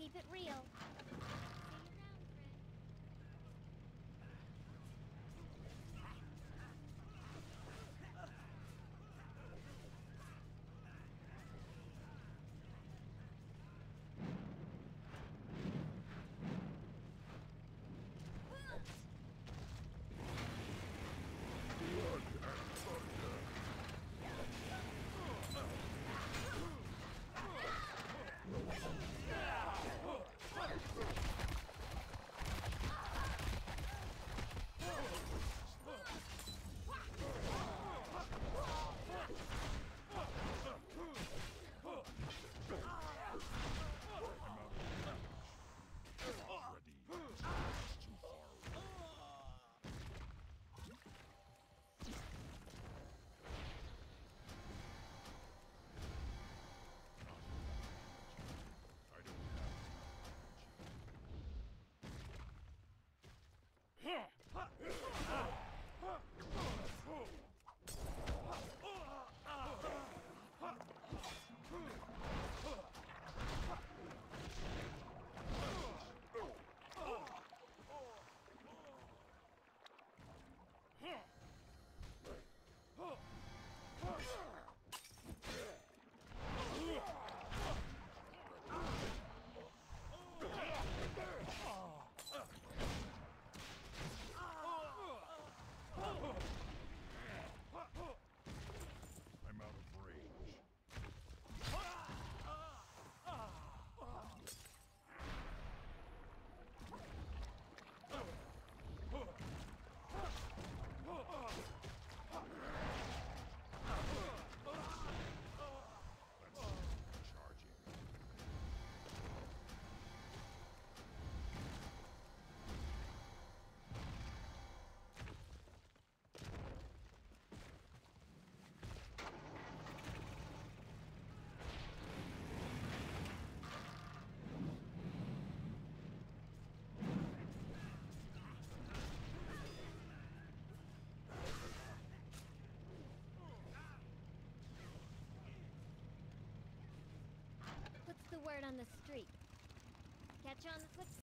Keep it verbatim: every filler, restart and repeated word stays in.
Keep it real. Already. It's too far away. I don't I'm out of range. Let's charge it. What's the word on the street? Catch you on the flip side.